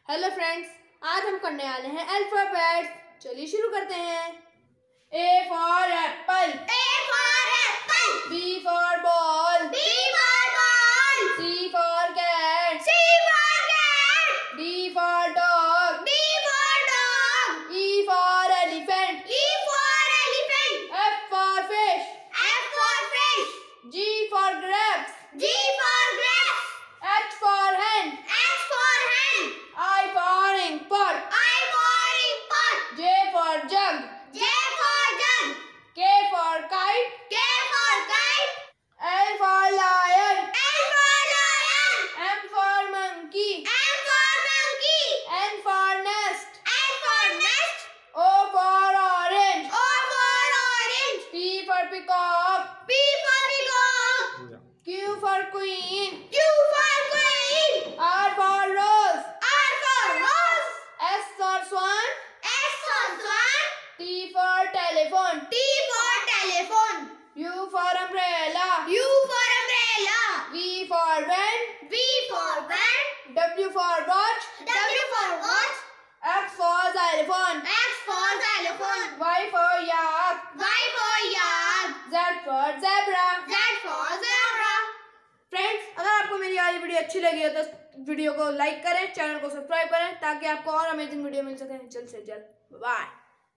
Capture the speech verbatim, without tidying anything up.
Hello friends, आज हम करने वाले हैं अल्फाबेट्स। चलिए शुरू करते हैं। A for apple, A for apple. B for ball, B for ball. C for cat, C for cat. D for dog, D for dog. E for elephant, E for elephant. F for fish, F for fish. G for grapes, G for grapes. H for hen, H for hen. I for ink pot, I for ink pot. J for jug, J for jug. K for kite, K for kite. L for lion, L for lion. M for monkey, M for monkey. N for nest, N for nest. O for orange, O for orange. P for peacock, P for peacock. Q for queen, Q for queen. R for rose, R for rose. S for swan, S for swan. T for telephone, T for telephone. U for umbrella, U for umbrella. V for van, V for van. W for watch, W for watch. X for xylophone, X for xylophone. Y for yak, Y for yak. Z for zebra. Z for zebra. Friends, अगर आपको मेरी आज video अच्छी लगी हो तो video को like करें, चैनल को सब्सक्राइब करें ताकि आपको और अमेजिंग वीडियो मिल सके जल्द से जल्द। बाय।